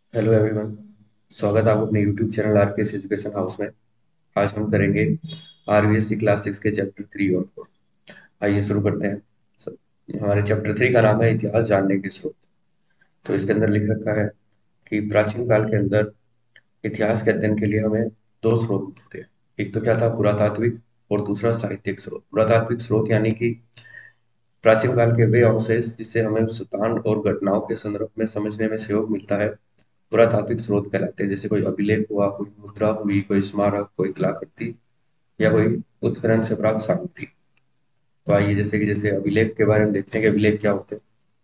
Hello everyone. स्वागत है आपको अपने YouTube channel RKS education house में। आज हम करेंगे आरबीएससी क्लास 6 के चैप्टर 3 और 4। आइए शुरू करते हैं। हमारे चैप्टर 3 का नाम है इतिहास जानने के स्रोत। तो इसके अंदर लिख रखा है कि प्राचीन काल के अंदर इतिहास के अध्ययन के लिए हमें दो स्रोत मिलते हैं। एक तो क्या था, पुरातात्विक, और दूसरा साहित्यिक स्रोत। पुरातात्विक स्रोत यानी कि प्राचीन काल के वे अवशेष जिससे हमें स्थान और घटनाओं के संदर्भ में समझने में सहयोग मिलता है, पुरातात्विक स्रोत कहलाते हैं। जैसे कोई अभिलेख हुआ, कोई मुद्रा हुई, कोई स्मारक, कोई कलाकृति या कोई उत्खनन से प्राप्त सामग्री। तो आइए जैसे अभिलेख के बारे में देखते हैं कि अभिलेख क्या होते हैं।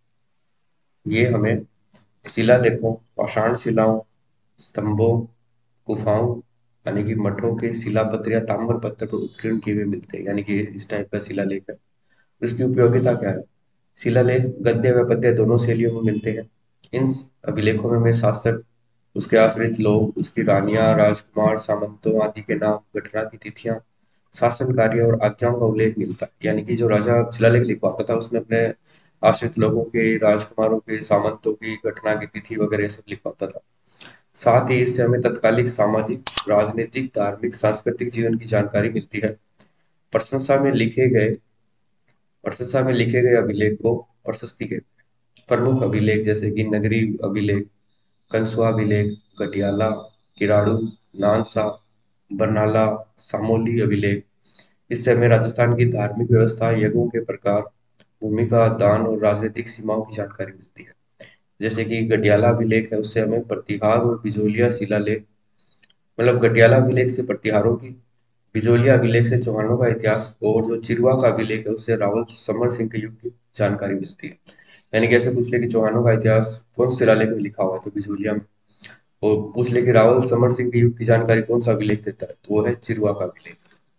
ये हमें शिलालेखों, पाषाण शिलाओं, स्तंभों, गुफाओं यानी कि मठों के शिलापत्र या ताम्र पत्थर पर उत्कीर्ण किए हुए मिलते हैं, यानी कि इस टाइप का शिलालेख है। इसकी उपयोगिता क्या है? शिलालेख गद्य व पद्य दोनों शैलियों में मिलते हैं। इन अभिलेखों में हमें शासक, उसके आश्रित लोग, उसकी रानियां, राजकुमार, सामंतों आदि के नाम, घटना की तिथियां, शासन कार्य और आज्ञाओं का उल्लेख मिलता है। यानी कि जो राजा शिलालेख लिखवाता था उसमें अपने आश्रित लोगों के, राजकुमारों के, सामंतों की घटना की तिथि वगैरह सब लिखवाता था। साथ ही इससे हमें तत्कालिक सामाजिक, राजनीतिक, धार्मिक, सांस्कृतिक जीवन की जानकारी मिलती है। प्रशंसा में लिखे गए प्रशंसा में लिखे गए अभिलेख को प्रशस्ति कहते हैं। प्रमुख अभिलेख जैसे कि नगरी अभिलेख, कंसुआ अभिलेख, गटियाला, किराड़ू, नानसा, बरनाला, सामोली अभिलेख। इससे हमें राजस्थान की धार्मिक व्यवस्था, यज्ञों के प्रकार, भूमिका, दान और राजनीतिक सीमाओं की जानकारी मिलती है। जैसे कि गटियाला अभिलेख है, उससे हमें प्रतिहार और बिजोलिया शिलालेख, मतलब गटियाला अभिलेख से प्रतिहारों की, बिजोलिया अभिलेख से चौहानों का इतिहास, और जो चिरवा का अभिलेख है उससे रावल समर सिंह के युग की जानकारी मिलती है। यानी कि ऐसे पूछ ले कि चौहानों का इतिहास कौन से शिलालेख में लिखा हुआ है, तो बिजोलिया में। और पूछ ले कि रावल समर सिंह के युग की जानकारी कौन सा अभिलेख देता है, तो वो है चिरवा का अभिलेख।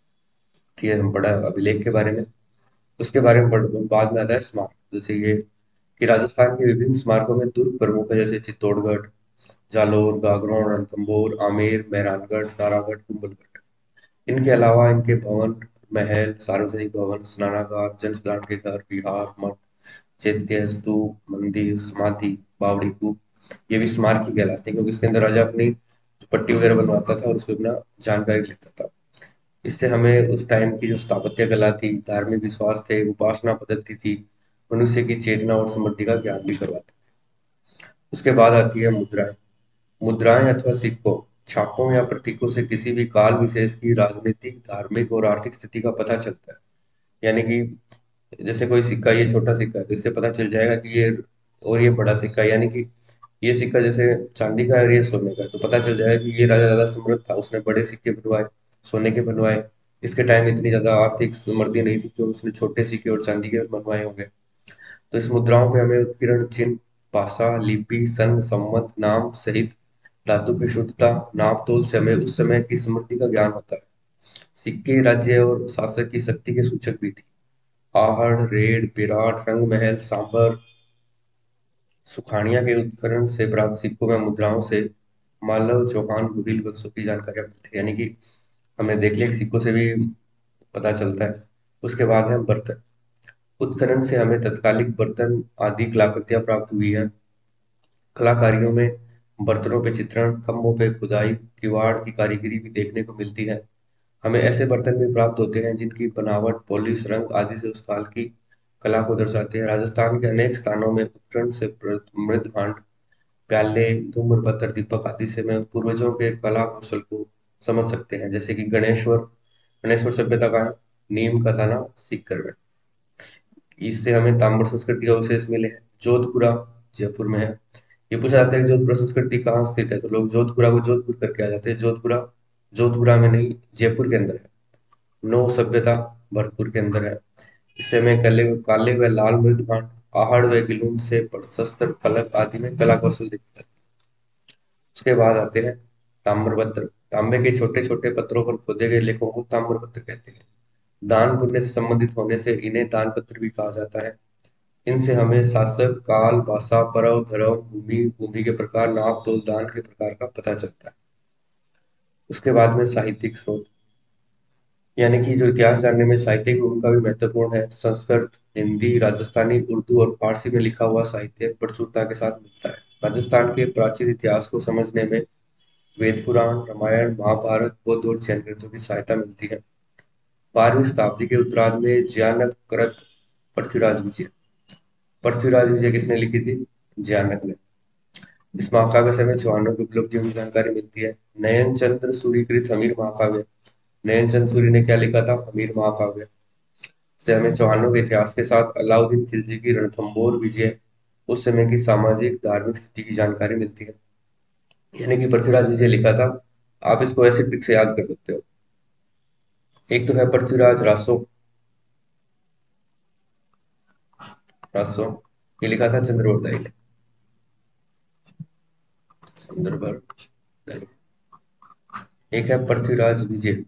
ठीक है, हम पढ़ा अभिलेख के बारे में। उसके बारे में बाद में आता है स्मारक। जैसे ये कि राजस्थान के विभिन्न स्मारकों में दुर्ग प्रमुख है, जैसे चित्तौड़गढ़, जालोर, गागरोन, रणथंभौर, आमेर, मेहरानगढ़, नारायणगढ़, कुंभलगढ़। इनके अलावा इनके भवन, महल, सार्वजनिक भवन, स्नानागार, जनसाधारण के घर, विहार, मठ, चैत्य, स्तूप, मंदिर, समाधि, बावड़ी, कूप, ये भी स्मारक ही कहलाते हैं, क्योंकि इसके अंदर राजा अपनी पट्टी वगैरह बनवाता था और उसमें अपना जानकारी लेता था। इससे हमें उस टाइम की जो स्थापत्य कला थी, धार्मिक विश्वास थे, उपासना पद्धति थी, मनुष्य की चेतना और समृद्धि का ज्ञान भी करवाते थे। उसके बाद आती है मुद्राएं। मुद्राएं अथवा सिक्कों, छापों या प्रतीकों से किसी भी काल विशेष की राजनीतिक, धार्मिक और आर्थिक स्थिति का पता चलता है। यानी कि जैसे कोई सिक्का, ये छोटा सिक्का है तो इससे पता चल जाएगा कि ये, और ये बड़ा सिक्का है, यानी कि ये सिक्का जैसे चांदी का है और ये सोने का है, तो पता चल जाएगा कि ये राजा ज्यादा समृद्ध था, उसने बड़े सिक्के बनवाए, सोने के बनवाए। इसके टाइम इतनी ज्यादा आर्थिक समृद्धि नहीं थी, क्योंकि उसने छोटे सिक्के और चांदी के बनवाए होंगे। तो इस मुद्राओं पे हमें उत्कीर्ण चिन्ह, पासा, लिपि, सन, सम्मत, नाम सहित धातु की शुद्धता, नाप तोल से हमें उस समय की समृद्धि का ज्ञान होता है। सिक्के राज्य और शासक की शक्ति के सूचक भी थे। आहड़, रेड, विराट, रंग महल, सांबर, सुखाड़िया के उत्खनन से प्राप्त सिक्कों में मुद्राओं से मालव, चौहान, गुहिल वंशों की जानकारियां मिलती है। यानी कि हमने देख लिया कि सिक्कों से भी पता चलता है। उसके बाद है बर्तन। उत्खनन से हमें तत्कालिक बर्तन आदि कलाकृतियां प्राप्त हुई है। कलाकारियों में बर्तनों पे चित्रण, खम्भों पे खुदाई, किवाड़ की कारीगरी भी देखने को मिलती है। हमें ऐसे बर्तन भी प्राप्त होते हैं जिनकी बनावट, पॉलिश, रंग आदि से उस काल की कला को दर्शाते हैं। राजस्थान के अनेक स्थानों में उत्खनन से मृद भांड, प्याले, धूम्र पत्थर, दीपक आदि से मैं पूर्वजों के कला कौशल को समझ सकते हैं। जैसे कि गणेश्वर सभ्यता का नीम का थाना सीकर में। इससे हमें ताम्र संस्कृति का अवशेष मिले हैं। जोधपुरा जयपुर में है। ये पूछा जाता है कि जोधपुरा संस्कृति कहाँ स्थित है, तो लोग जोधपुरा को जोधपुर करके आ जाते हैं। जोधपुरा जोधपुरा में नहीं, जयपुर के अंदर है। नौ सभ्यता भरतपुर के अंदर है। इससे हमें काले व लाल मृद भांड, आहड़ व गिलून से प्रशस्त्र फलक आदि में कला कौशल दिखता है। उसके बाद आते हैं ताम्रपत्र। तांबे के छोटे छोटे पत्थरों पर खोदे गए लेखों को ताम्रपत्र कहते हैं। दान पुण्य से संबंधित होने से इन्हें दान पत्र भी कहा जाता है। इनसे हमें शासक, काल, भाषा, पर्व, धर्म, भूमि, भूमि के प्रकार, नाप तोल, दान के प्रकार का पता चलता है। उसके बाद में साहित्यिक स्रोत। यानी कि जो इतिहास जानने में साहित्य की भूमिका भी महत्वपूर्ण है। संस्कृत, हिंदी, राजस्थानी, उर्दू और फारसी में लिखा हुआ साहित्य प्रचुरता के साथ मिलता है। राजस्थान के प्राचीन इतिहास को समझने में वेद पुराण, रामायण, महाभारत, बौद्ध और जैन ग्रंथों की सहायता मिलती है। 12वीं शताब्दी के उत्तरार्ध में जयानक कृत पृथ्वीराज विजय। पृथ्वीराज विजय किसने लिखी थी? जयानक ने। इस महाकाव्य से हमें चौहानों की उपलब्धियों की जानकारी मिलती है। नयन चंद्र सूर्यकृत हमीर महाकाव्य। नयन चंद्र सूर्य ने क्या लिखा था? हमीर महाकाव्य से हमें चौहानों के इतिहास के साथ अलाउद्दीन खिलजी की रणथंबोर विजय, उस समय की सामाजिक धार्मिक स्थिति की जानकारी मिलती है। यानी कि पृथ्वीराज विजय लिखा था। आप इसको ऐसे ट्रिक से याद कर सकते हो। एक तो है पृथ्वीराज रासो। रासो ये लिखा था चंद्रवरदाई ने। चंद्रवरदाई। एक है पृथ्वीराज विजय।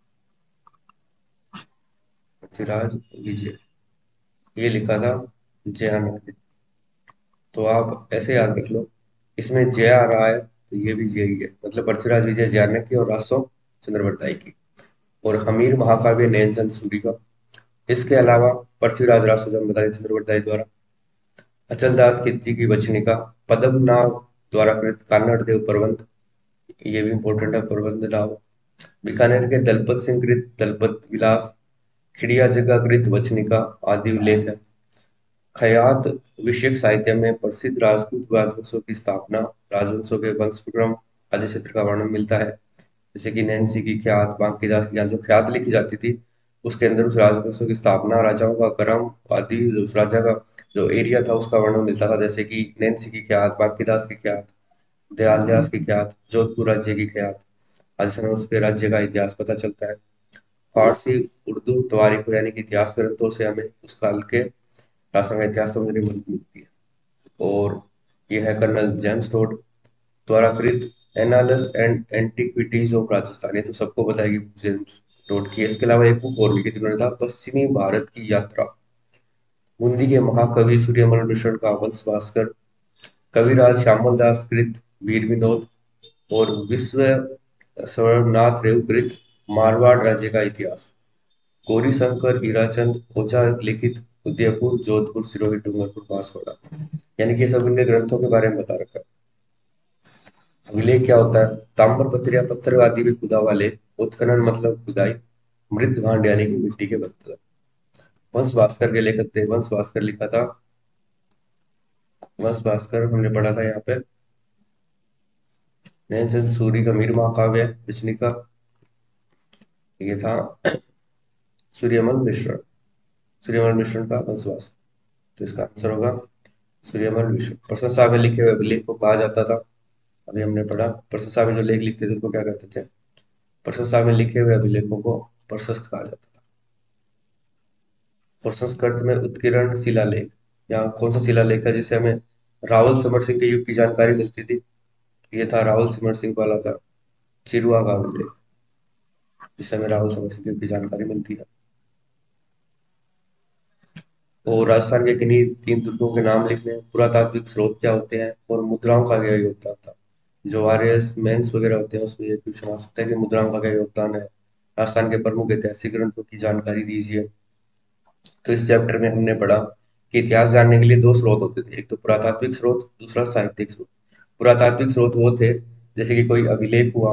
पृथ्वीराज विजय ये लिखा था जयानक ने। तो आप ऐसे याद रख लो, इसमें जय आ रहा है तो ये भी जय ही है। मतलब पृथ्वीराज विजय जयानक की और रासो चंद्रवरदाई की। और हमीर महाकाव्य नयनचंद सूरी का। इसके अलावा पृथ्वीराज रासो जब बताए चंद्रवरदाई द्वारा। अचलदास खिलजी की वचनिका, पद्मनाभ द्वारा कृत कान्नड़ देव प्रबंध, ये भी इंपॉर्टेंट है प्रबंध नाव। बीकानेर के दलपत सिंह कृत दलपत विलास, खिड़िया जगह कृत वचनिका आदि उल्लेख है। खयात विषयक साहित्य में प्रसिद्ध राजपूत राजवंशों की स्थापना, राजवंशों के वंशक्रम आदि क्षेत्र का वर्णन मिलता है। जैसे कि नैन्सी की ख्यात, बांकीदास की ख्यात, जो ख्यात लिखी जाती थी उसके अंदर उस राजवंशों की स्थापना, राजाओं का क्रम आदि, उस राजा का जो एरिया था उसका वर्णन मिलता था। जैसे कि नैन्सी की ख्यात, बांकीदास की ख्यात, दयाल दास की ख्यात, जोधपुर राज्य की ख्यात आदि समय उसके राज्य का इतिहास पता चलता है। फारसी, उर्दू, तवारीख यानी कि इतिहास ग्रंथों से हमें उस काल के राष्ट्र का इतिहास समझने में मदद मिलती है। और यह है कर्नल जेम्स टोड द्वारा कृत annals and antiquities of Rajasthan. ये तो सबको बताएगी जेम्स टोड की। इसके अलावा एक बुक और लिखी थी उन्होंने, था पश्चिमी भारत की यात्रा। बूंदी के महाकवि सूर्यमल मिश्र का वंश भास्कर, कविराज श्यामल दास कृत वीर विनोद और विश्व स्वरनाथ रेव कृत मारवाड़ राज्य का इतिहास, गौरी शंकर हीराचंद ओझा लिखित उदयपुर, जोधपुर, सिरोही, डूंगरपुर, बांसवाड़ा। यानी कि ये सब इनके ग्रंथों के बारे में बता रखा है। अभिलेख क्या होता है? ताम्रपत्र या पत्थर आदि में खुदा वाले, उत्खनन मतलब खुदाई, मृत भांड यानी कि मिट्टी के बर्तन। वंश भास्कर के लेखक थे। वंश भास्कर लिखा था, वंश भास्कर हमने पढ़ा था यहाँ पे। नैनचंद सूरी का मीर महाकाव्य पिछली का ये था सूर्यमल मिश्र। सूर्यमल मिश्र का वंश भास्कर। तो इसका आंसर होगा सूर्यमल मिश्र। प्रशंसा में लिखे हुए अभिलेख को कहा जाता था, अभी हमने पढ़ा। प्रशंसा में जो लेख लिखते थे उनको क्या कहते थे? प्रशंसा में लिखे हुए अभिलेखों को प्रशस्त कहा जाता था। और संस्कृत में उत्कीर्ण शिलालेख, यहाँ कौन सा शिलालेख था जिससे हमें रावल समर सिंह के युग की जानकारी मिलती थी? ये था रावल समर सिंह वाला था चिरुआ का अभिलेख, जिससे हमें रावल समर सिंह के युग की जानकारी मिलती है। और राजस्थान के किन्हीं 3 दुर्गों के नाम लिखने हैं। पुरातात्विक स्रोत क्या होते हैं और मुद्राओं का क्या योगदान था? जो आर्यस मेंस वगैरह होते हैं उसमें ये क्वेश्चन आ सकता है कि मुद्राओं का क्या योगदान है। राजस्थान के प्रमुख ऐतिहासिक ग्रंथों की जानकारी दीजिए। तो इस चैप्टर में हमने पढ़ा कि इतिहास जानने के लिए 2 स्रोत होते थे, एक तो पुरातात्विक स्रोत, दूसरा साहित्यिक स्रोत। पुरातात्विक स्रोत वो थे जैसे कि कोई अभिलेख हुआ,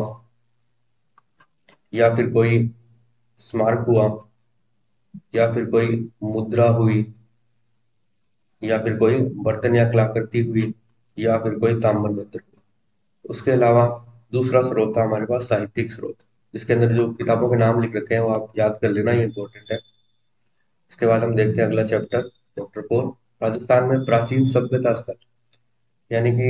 या फिर कोई स्मारक हुआ, या फिर कोई मुद्रा हुई, या फिर कोई बर्तन या कलाकृति हुई, या फिर कोई ताम्र पत्र हुआ। उसके अलावा दूसरा स्रोत था हमारे पास साहित्यिक स्रोत, जिसके अंदर जो किताबों के नाम लिख रखे हैं वो आप याद कर लेना, ये इंपॉर्टेंट है। इसके बाद हम देखते हैं अगला चैप्टर, चैप्टर 4, राजस्थान में प्राचीन सभ्यता स्तर। यानी कि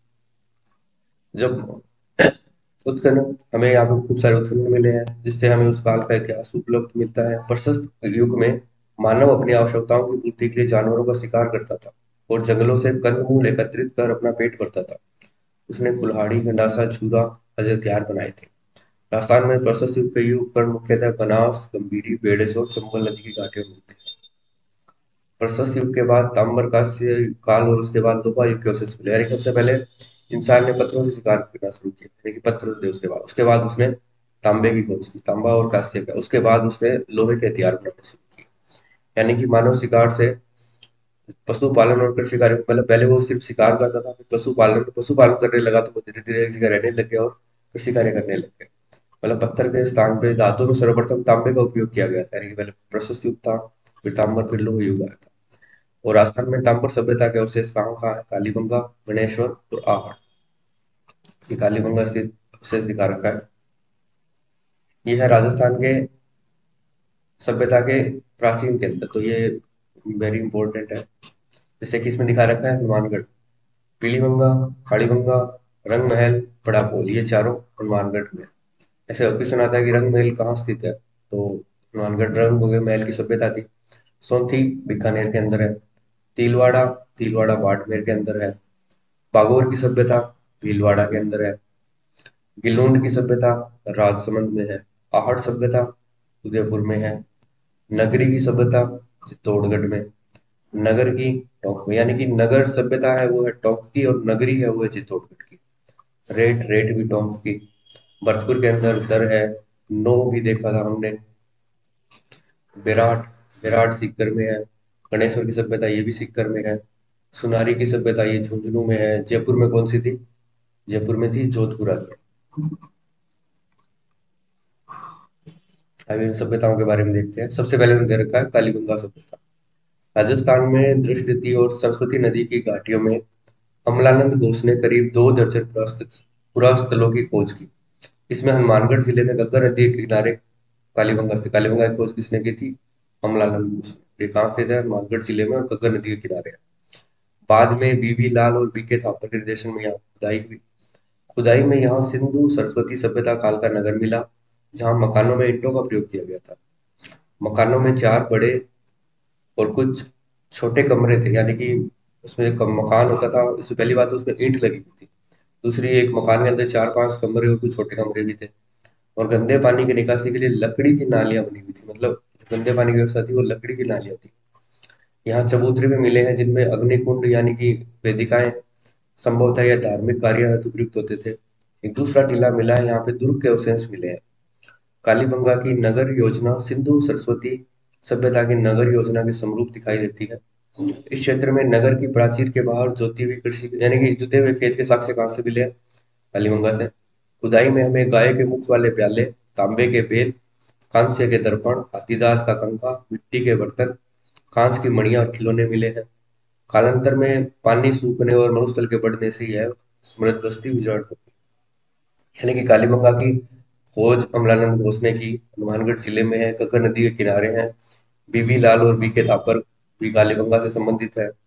जब उत्खनन, हमें यहाँ पे खूब सारे उत्खनन मिले हैं जिससे हमें उस काल का इतिहास उपलब्ध मिलता है। प्रशस्त युग में मानव अपनी आवश्यकताओं की पूर्ति के लिए जानवरों का शिकार करता था और जंगलों से कंदमूल एकत्रित कर अपना पेट भरता था। उसने कुल्हाड़ी, गंडासा, छुरा आदि हथियार बनाए थे। राजस्थान में प्रशस्त युग के उपकरण मुख्यतः बनास, गंभीरी, बेडस और चंबल नदी की घाटियों में मिलते हैं। प्रशस्त युग के बाद ताम्रकांस्य काल और उसके बाद लोहा युग के अवशेष मिले। यानी कि सबसे पहले इंसान ने पत्थरों से शिकार करना शुरू किया, यानी कि पत्थर थे। उसके बाद उसने तांबे की खोज की, तांबा और कांस्य का। उसके बाद उसने लोहे के हथियार बनाने शुरू किए। यानी कि मानव शिकार से पशुपालन और कृषि कार्य, मतलब पहले वो सिर्फ शिकार करता था, फिर पशुपालन करने लगा, तो वो धीरे धीरे एक जगह रहने लग गया और कृषि कार्य करने लग गया। मतलब पत्थर के स्थान पे धातु में सर्वप्रथम तांबे का उपयोग किया गया था। यानी कि पहले प्रशस्त युग था, फिर ताम्र, फिर लौह युग आया था। और राजस्थान में ताम्र सभ्यता के अवशेष कहाँ कहाँ है? कालीबंगा, गणेश्वर और आहट। ये कालीबंगा स्थित अवशेष दिखा रखा है। ये है राजस्थान के सभ्यता के प्राचीन केंद्र, तो ये वेरी इंपॉर्टेंट है। जैसे कि इसमें दिखा रखा है हनुमानगढ़, पीलीबंगा, खाड़ीबंगा, रंग महल, बड़ा पोल, ये चारों हनुमानगढ़ में। ऐसे क्वेश्चन आता है कि रंग महल कहाँ स्थित है, तो हनुमानगढ़ रंग हो गए महल की सभ्यता थी। सोंथी बीकानेर के अंदर है। तिलवाड़ा, तिलवाड़ा बाड़मेर के अंदर है। बागोर की सभ्यता भीलवाड़ा के अंदर है। गिलोंड की सभ्यता राजसमंद में है। आहट सभ्यता उदयपुर में है। नगरी की सभ्यता चित्तौड़गढ़ में। नगर की टोंक में, यानी कि नगर सभ्यता है वो है टोंक की, और नगरी है वो है चित्तौड़गढ़ की। रेट, रेट भी टोंक की। भरतपुर के अंदर दर है। नो भी देखा था हमने। विराट, विराट सीकर में है। गणेश्वर की सभ्यता ये भी सीकर में है। सुनारी की सभ्यता ये झुंझुनू में है। जयपुर में कौन सी थी? जयपुर में थी जोधपुरा में। अब इन सभ्यताओं के बारे में देखते हैं। सबसे पहले उन्होंने दे रखा है कालीबंगा सभ्यता। राजस्थान में दृष्टि और सरस्वती नदी की घाटियों में अमलानंद घोष ने करीब 2 दर्जन पुरास्थलों की खोज की। इसमें हनुमानगढ़ जिले में गग्गा नदी के किनारे कालीबंगा से, कालीबंगा की खोज किसने की थी? अमलानंद घोष ने। ये कहाँ स्थित है? हनुमानगढ़ जिले में, और गग्गा नदी के किनारे है। बाद में बीबी लाल और बीके थापर के निर्देशन में यहाँ खुदाई हुई। खुदाई में यहाँ सिंधु सरस्वती सभ्यता काल का नगर मिला, जहाँ मकानों में ईंटों का प्रयोग किया गया था। मकानों में 4 बड़े और कुछ छोटे कमरे थे। यानी कि उसमें एक मकान होता था, इसमें पहली बात तो उसमें ईंट लगी हुई थी। दूसरी, एक मकान के अंदर 4-5 कमरे और कुछ छोटे कमरे भी थे। और गंदे पानी की निकासी के लिए लकड़ी की नालियां बनी हुई थी। मतलब जो गंदे पानी की व्यवस्था थी वो लकड़ी की नालियां थी। यहाँ चबूतरे भी मिले हैं जिनमें अग्निकुंड यानी कि वेदिकाएं संभवतः या धार्मिक कार्य हेतु प्रयुक्त होते थे। एक दूसरा टीला मिला है, यहाँ पे दुर्ग के अवशेष मिले हैं। कालीबंगा की नगर योजना सिंधु सरस्वती सभ्यता की नगर योजना के समरूप दिखाई देती है। इस क्षेत्र में नगर की प्राचीर के बाहर जोती हुई कृषि, यानी कि जुते हुए खेत के साक्ष्य कहाँ से मिले हैं? कालीबंगा से। खुदाई में हमें गाय के मुख वाले प्याले, तांबे के बेल, कांस्य के दर्पण, हाथीदांत का कंका, मिट्टी के बर्तन, कांच की मणियां और खिलौने मिले हैं। कालांतर में पानी सूखने और मरुस्थल के बढ़ने से यह समृद्ध बस्ती उजाड़ हो गई। यानी कि कालीबंगा की खोज अमलानंद घोष ने की, हनुमानगढ़ जिले में है, कक्कर नदी के किनारे है। बीबी लाल और बीके थापर भी कालीबंगा से संबंधित है।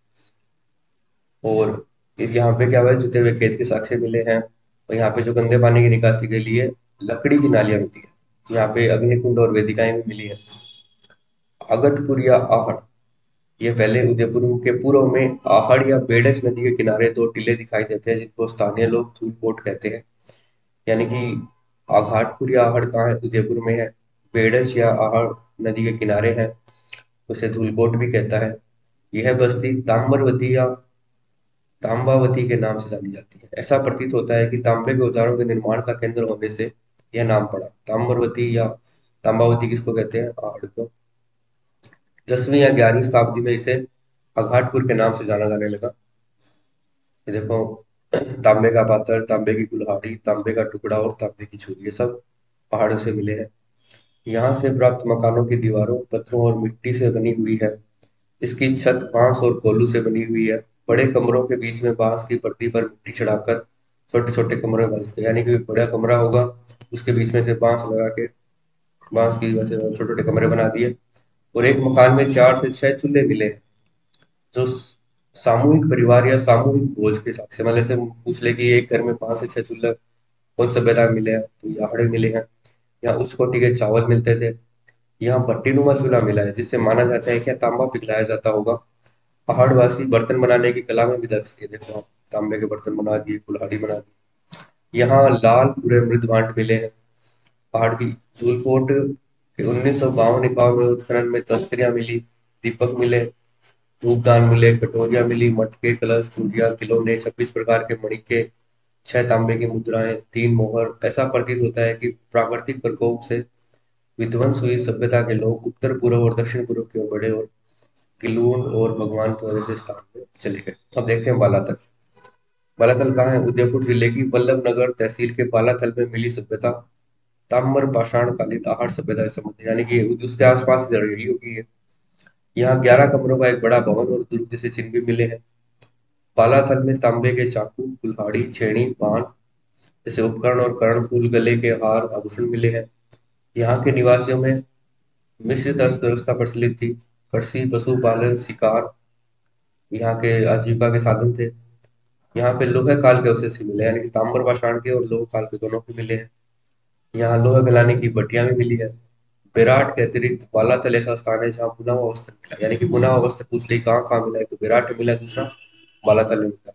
और इस यहाँ पे क्या हुआ है, जुते हुए खेत के साक्ष्य मिले हैं। और यहाँ पे जो गंदे पानी की निकासी के लिए लकड़ी की नालियां मिली है। यहाँ पे अग्निकुंड और वेदिकाएं भी मिली है। अगटपुर या आहट, ये पहले उदयपुर के पूर्व में आहड़ या बेडज नदी के किनारे 2 टीले दिखाई देते हैं, जिनको स्थानीय लोग धूलकोट कहते हैं। यानी कि आघाटपुर या आहड़ कहाँ है? उदयपुर में है। बेडज या आहड़ नदी के किनारे है, उसे धूलकोट भी कहता है। यह बस्ती ताम्रवती या तांबावती के नाम से जानी जाती है। ऐसा प्रतीत होता है कि तांबे के औजारों के निर्माण का केंद्र होने से यह नाम पड़ा। ताम्रवती या तांबावती किसको कहते हैं? आहड़ को। 10वीं या 11वीं शताब्दी में इसे अघाटपुर के नाम से जाना जाने लगा। ये देखो, तांबे का पात्र, तांबे की कुल्हाड़ी, तांबे का टुकड़ा और तांबे की छुरी, ये सब पहाड़ों से मिले हैं। यहाँ से प्राप्त मकानों की दीवारों, पत्थरों और मिट्टी से बनी हुई है। इसकी छत बांस और कोल्हू से बनी हुई है। बड़े कमरों के बीच में बांस की पर्दी पर मिट्टी चढ़ाकर छोटे छोटे कमरे बसते हैं। यानी कि बड़ा कमरा होगा, उसके बीच में से बांस लगा के बांस की वजह से छोटे छोटे कमरे बना दिए। और एक मकान में 4 से 6 चूल्हे मिले हैं, जो सामूहिक परिवार या सामूहिक भोज के हिसाब से, मतलब से पूछ ले कि एक घर में 5 से 6 चूल्हे कौन सभ्यता में मिले हैं, तो याहड़े मिले हैं। यहाँ उच्च कोटि के चावल मिलते थे। यहाँ भट्टीनुमा चूल्हा मिला है, जिससे माना जाता है कि तांबा पिघलाया जाता होगा। पहाड़वासी बर्तन बनाने की कला में भी दक्ष थे। देखो आप, तांबे के बर्तन बना दिए, कुल्हाड़ी बना दी। यहाँ लाल पूरे मृद भांड मिले हैं। पहाड़ की धूलकोट के 1952-51 में उत्खनन में तख्तियां मिली, दीपक मिले, धूपदान मिले, कटोरियां मिली, मटके, कलश, चूड़ियां, खिलौने, 26 प्रकार के मणिके, 6 तांबे की मुद्राएं, 3 मोहर। ऐसा प्रतीत होता है कि प्राकृतिक प्रकोप से विध्वंस हुई सभ्यता के लोग उत्तर पूर्व और दक्षिण पूर्व की ओर बढ़े और किलून और भगवानपुर जैसे स्थान में चले गए। अब देखते हैं बालातल। बालातल कहाँ है? उदयपुर जिले की वल्लभ नगर तहसील के बालातल में मिली सभ्यता ताम्र पाषाण कालीन आहट सभ्यता से संबंधित, यानी कि उसके आसपास यही होगी है। यहाँ 11 कमरों का एक बड़ा भवन और दुर्ग जैसे चिन्ह भी मिले हैं। बालाथल में तांबे के चाकू, कुल्हाड़ी, छेनी, बाण जैसे उपकरण और कर्णफूल, गले के हार, आभूषण मिले हैं। यहाँ के निवासियों में मिश्रित अर्थव्यवस्था प्रचलित थी। कृषि, पशुपालन, शिकार यहाँ के आजीविका के साधन थे। यहाँ पे लोहे काल के अवशेष भी मिले हैं, यानी कि ताम्र पाषाण के और लोह काल के दोनों के मिले हैं। यहाँ लोहा गलाने की भट्टियां भी मिली है। विराट के अतिरिक्त बालातल ऐसा स्थान है जहाँ बुना हुआ वस्त्र मिला, यानी कि बुना हुआ वस्त्र पूछ ली कहाँ कहाँ मिला है, तो विराट में मिला, दूसरा बालातल में मिला।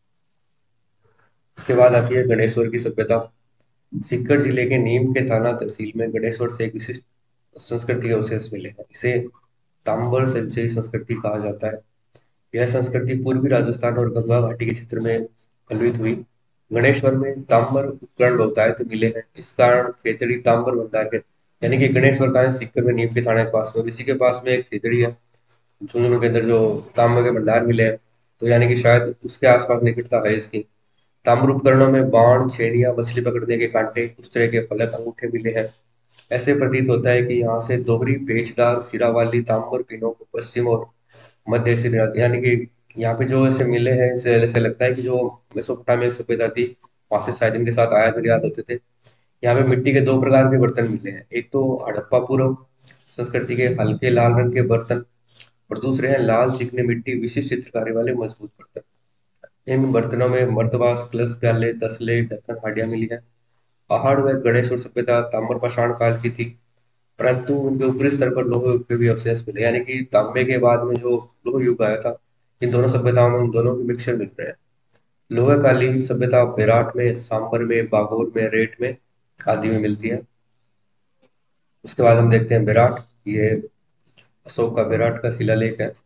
उसके बाद आती है गणेश्वर की सभ्यता। सीकर जिले के नीम के थाना तहसील में गणेश्वर से एक विशिष्ट संस्कृति के अवशेष मिले हैं। इसे ताम्बर संचयी संस्कृति कहा जाता है। यह संस्कृति पूर्वी राजस्थान और गंगा घाटी के क्षेत्र में फलित हुई। गणेश्वर में ताम्र उपकरण बहुतायत तो मिले हैं। इस कारण खेतड़ी ताम्र भंडार के, यानी कि गणेश्वर का है सीकर में नीम के थाने के पास में, इसी के पास में एक खेतड़ी है झुंझुनू के अंदर जो तांबे के भंडार मिले हैं, तो यानी कि शायद उसके आसपास निकटता है इसकी। ताम्र उपकरणों में बाण, छेड़ियां, मछली पकड़ने के कांटे, उस तरह के फलक, अंगूठे मिले हैं। ऐसे प्रतीत होता है कि यहाँ से दोहरी पेचदार सिरा वाली ताम्र पिनों को पश्चिम और मध्य एशिया, यानी कि यहाँ पे जो ऐसे मिले हैं, इसे ऐसे लगता है कि जो मेसोपोटामिया सभ्यता थी वहां से शायद इनके साथ आयात निर्यात होते थे। यहाँ पे मिट्टी के 2 प्रकार के बर्तन मिले हैं। एक तो हड़प्पा पूर्व संस्कृति के हल्के लाल रंग के बर्तन और दूसरे हैं लाल चिकनी मिट्टी विशिष्ट चित्रकारी वाले मजबूत बर्तन। इन बर्तनों में मर्तबास, कलश, प्याले, तसले, ढक्कन, हांडियां मिली है। पहाड़ व गणेश्वर सभ्यता ताम्र पाषाण काल की थी, परंतु उनके ऊपरी स्तर पर लौह युग के भी अवशेष मिले, यानी कि तांबे के बाद में जो लौह युग आया था, इन दोनों सभ्यताओं में उन दोनों के मिक्सचर मिल रहे हैं। लोह कालीन सभ्यता बेराट में, सांबर में, बागोर में, रेट में आदि में मिलती है। उसके बाद हम देखते हैं बेराट। ये अशोक का बेराट का शिलालेख है।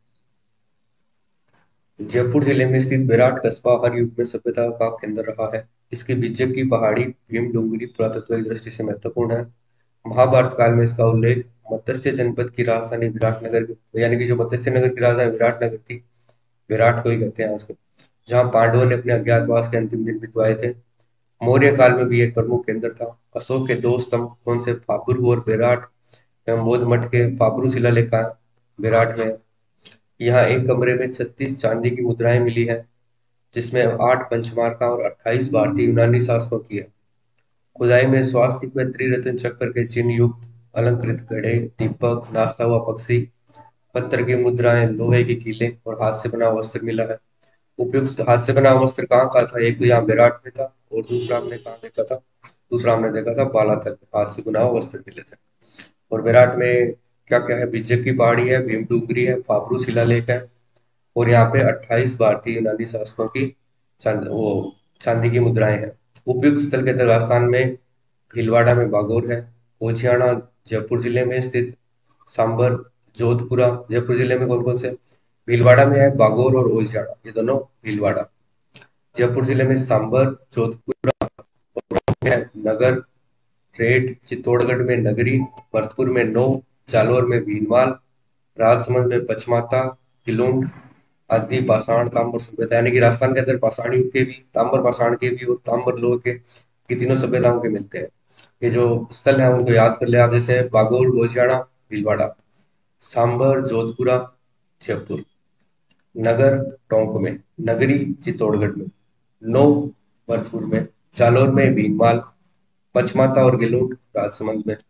जयपुर जिले में स्थित बेराट कस्बा हर युग में सभ्यता का केंद्र रहा है। इसकी बिज्जक की पहाड़ी भीम डूंगरी पुरातत्व दृष्टि से महत्वपूर्ण है। महाभारत काल में इसका उल्लेख मत्स्य जनपद की राजधानी विराटनगर, यानी कि जो मत्स्य नगर की राजधानी विराटनगर थी, विराट को ही कहते हैं आजकल, जहाँ पांडवों ने अपने अज्ञातवास के अंतिम दिन बिताए थे। मौर्य काल में भी एक प्रमुख केंद्र था। अशोक के 2 स्तंभ कौन से फाबुर और बेराट एवं बौद्ध मठ के फाबरू शिलालेख का बेराट में। यहाँ एक कमरे में 36 चांदी की मुद्राएं मिली है, जिसमें 8 पंचमार्का और 28 भारतीय यूनानी शासकों की है। खुदाई में स्वास्तिक व त्रिरत्न चक्र के चिन्ह युक्त अलंकृत घड़े, दीपक, नाचता हुआ पक्षी, पत्थर की मुद्राएं, लोहे के कीले और हाथ से बना वस्त्र मिला है। उपयुक्त हाथ से बना वस्त्र कहाँ का था? एक तो यहाँ बेराट में था और दूसरा हमने कहाँ देखा था? दूसरा हमने देखा था बालातल में, हाथ से बुना हुआ वस्त्र मिले थे। और विराट में क्या क्या है? बिज्जक की पहाड़ी है, भीम डूंगरी है, फाबरू शिलालेख है और यहाँ पे 28 भारतीय यूनानी शासकों की चांदी की मुद्राएं हैं। उपयुक्त स्थल के अंदर राजस्थान में भीलवाड़ा में बागौर है, ओछियाना जयपुर जिले में स्थित, सांबर, जोधपुरा जयपुर जिले में कौन कौन से? भीलवाड़ा में है बागौर और ओलछियाना, ये दोनों भीलवाड़ा। जयपुर जिले में सांबर, जोधपुर में नगर, रेट, चित्तौड़गढ़ में नगरी, भरतपुर में नौ, जालोर में भीनमाल, राजसमंद में पचमाता, किलुंड आदि पाषाण ताम्र सभ्यता, यानी कि राजस्थान के अंदर पाषाण युग के भी, ताम्र पाषाण के भी और ताम्र लोह के, ये तीनों सभ्यताओं के मिलते हैं। ये जो स्थल है उनको याद कर ले आप, जैसे बागोल, गोशियाड़ा, भीलवाड़ा, सांबर, जोधपुरा, जयपुर, नगर टोंक में, नगरी चित्तौड़गढ़ में, नौ भरतपुर में, जालोर में भीनमाल, पचमाता और गिलोट राजसमंद में।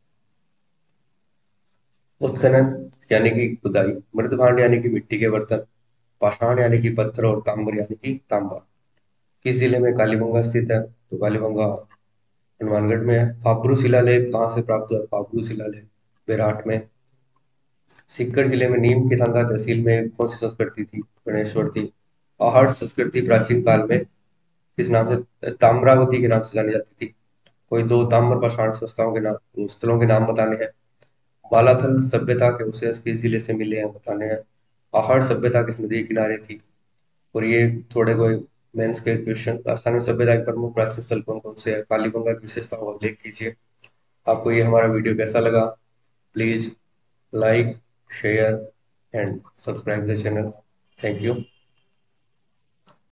उत्खनन यानी कि खुदाई, मृदभांड यानी कि मिट्टी के बर्तन, पाषाण यानी कि पत्थर और ताम्र यानी कि तांबा। किस जिले में कालीबंगा स्थित है? तो कालीबंगा हनुमानगढ़ में है। फाफरू शिलालेख कहाँ से प्राप्त हुआ? फाफरू शिलालेख बेराट में। सीकर जिले में नीम की थाना तहसील में कौन सी संस्कृति थी? गणेश्वर थी। आहट संस्कृति प्राचीन काल में किस नाम से, ताम्रावती के नाम से जानी जाती थी। कोई 2 ताम्र पाषाण संस्थाओं के नाम, तो स्थलों के नाम बताने हैं। बालाथल सभ्यता के अवशेष किस जिले से मिले हैं बताने हैं। आहट सभ्यता किस नदी के किनारे थी। और ये थोड़े कोई मेंस के क्वेश्चन, राजस्थान में सभ्यता के प्रमुख प्राचीन स्थल कौन कौन से हैं, कालीबंगा की विशेषताओं का उल्लेख कीजिए। आपको ये हमारा वीडियो कैसा लगा? Please like, share and subscribe the channel. Thank you.